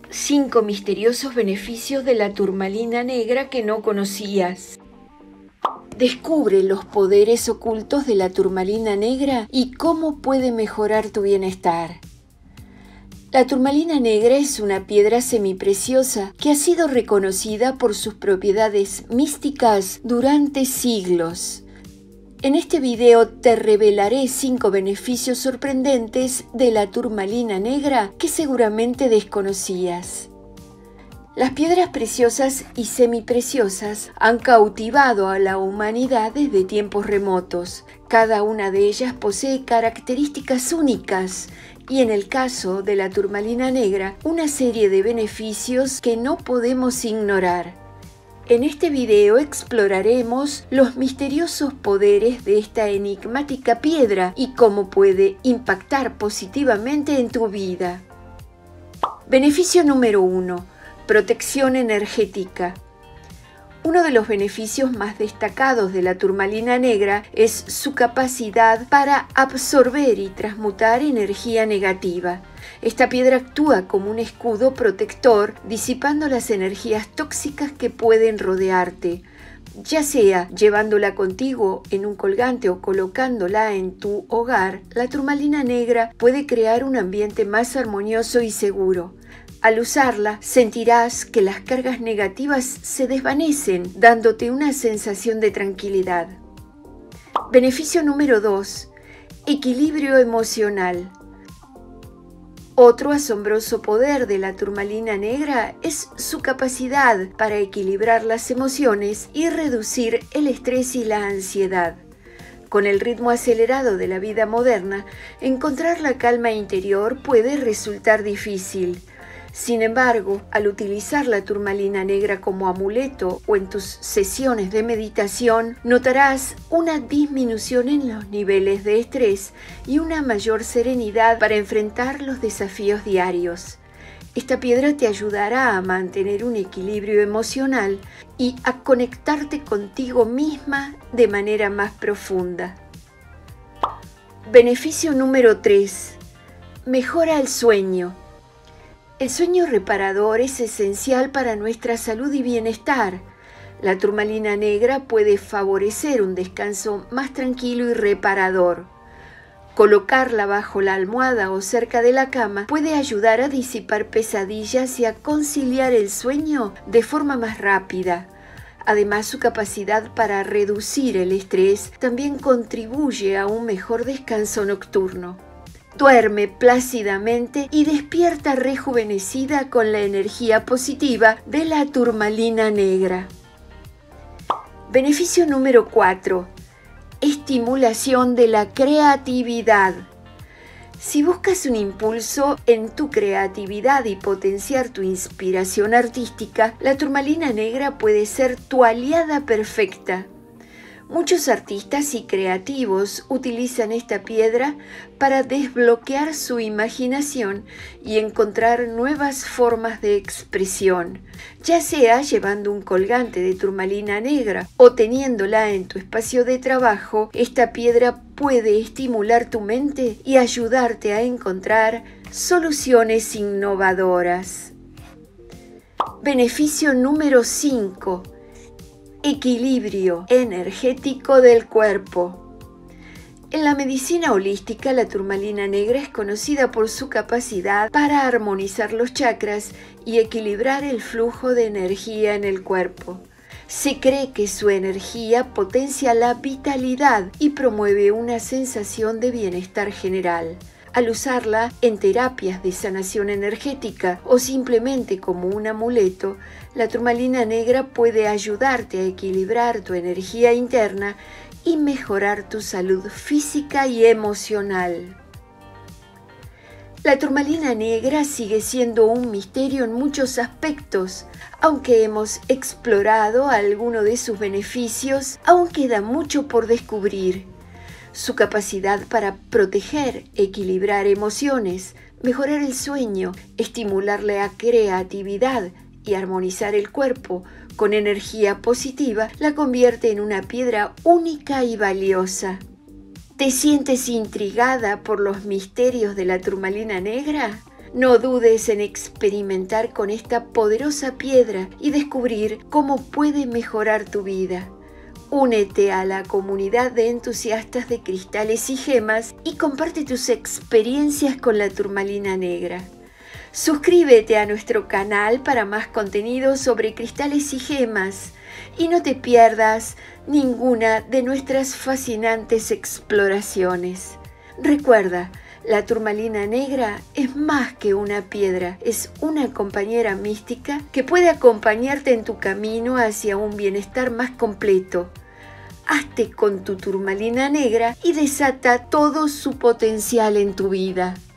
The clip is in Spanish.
5 misteriosos beneficios de la turmalina negra que no conocías. Descubre los poderes ocultos de la turmalina negra y cómo puede mejorar tu bienestar. La turmalina negra es una piedra semipreciosa que ha sido reconocida por sus propiedades místicas durante siglos. En este video te revelaré 5 beneficios sorprendentes de la turmalina negra que seguramente desconocías. Las piedras preciosas y semipreciosas han cautivado a la humanidad desde tiempos remotos. Cada una de ellas posee características únicas y, en el caso de la turmalina negra, una serie de beneficios que no podemos ignorar. En este video exploraremos los misteriosos poderes de esta enigmática piedra y cómo puede impactar positivamente en tu vida. Beneficio número 1. Protección energética. Uno de los beneficios más destacados de la turmalina negra es su capacidad para absorber y transmutar energía negativa. Esta piedra actúa como un escudo protector, disipando las energías tóxicas que pueden rodearte. Ya sea llevándola contigo en un colgante o colocándola en tu hogar, la turmalina negra puede crear un ambiente más armonioso y seguro. Al usarla, sentirás que las cargas negativas se desvanecen, dándote una sensación de tranquilidad. Beneficio número 2. Equilibrio emocional. Otro asombroso poder de la turmalina negra es su capacidad para equilibrar las emociones y reducir el estrés y la ansiedad. Con el ritmo acelerado de la vida moderna, encontrar la calma interior puede resultar difícil. Sin embargo, al utilizar la turmalina negra como amuleto o en tus sesiones de meditación, notarás una disminución en los niveles de estrés y una mayor serenidad para enfrentar los desafíos diarios. Esta piedra te ayudará a mantener un equilibrio emocional y a conectarte contigo misma de manera más profunda. Beneficio número 3. Mejora el sueño. El sueño reparador es esencial para nuestra salud y bienestar. La turmalina negra puede favorecer un descanso más tranquilo y reparador. Colocarla bajo la almohada o cerca de la cama puede ayudar a disipar pesadillas y a conciliar el sueño de forma más rápida. Además, su capacidad para reducir el estrés también contribuye a un mejor descanso nocturno. Duerme plácidamente y despierta rejuvenecida con la energía positiva de la turmalina negra. Beneficio número 4. Estimulación de la creatividad. Si buscas un impulso en tu creatividad y potenciar tu inspiración artística, la turmalina negra puede ser tu aliada perfecta. Muchos artistas y creativos utilizan esta piedra para desbloquear su imaginación y encontrar nuevas formas de expresión, ya sea llevando un colgante de turmalina negra o teniéndola en tu espacio de trabajo. Esta piedra puede estimular tu mente y ayudarte a encontrar soluciones innovadoras. Beneficio número 5. Equilibrio energético del cuerpo. En la medicina holística, la turmalina negra es conocida por su capacidad para armonizar los chakras y equilibrar el flujo de energía en el cuerpo. Se cree que su energía potencia la vitalidad y promueve una sensación de bienestar general. Al usarla en terapias de sanación energética o simplemente como un amuleto, la turmalina negra puede ayudarte a equilibrar tu energía interna y mejorar tu salud física y emocional. La turmalina negra sigue siendo un misterio en muchos aspectos. Aunque hemos explorado algunos de sus beneficios, aún queda mucho por descubrir. Su capacidad para proteger, equilibrar emociones, mejorar el sueño, estimular la creatividad y armonizar el cuerpo con energía positiva la convierte en una piedra única y valiosa. ¿Te sientes intrigada por los misterios de la turmalina negra? No dudes en experimentar con esta poderosa piedra y descubrir cómo puede mejorar tu vida. Únete a la comunidad de entusiastas de cristales y gemas y comparte tus experiencias con la turmalina negra. Suscríbete a nuestro canal para más contenido sobre cristales y gemas y no te pierdas ninguna de nuestras fascinantes exploraciones. Recuerda, la turmalina negra es más que una piedra, es una compañera mística que puede acompañarte en tu camino hacia un bienestar más completo. Hazte con tu turmalina negra y desata todo su potencial en tu vida.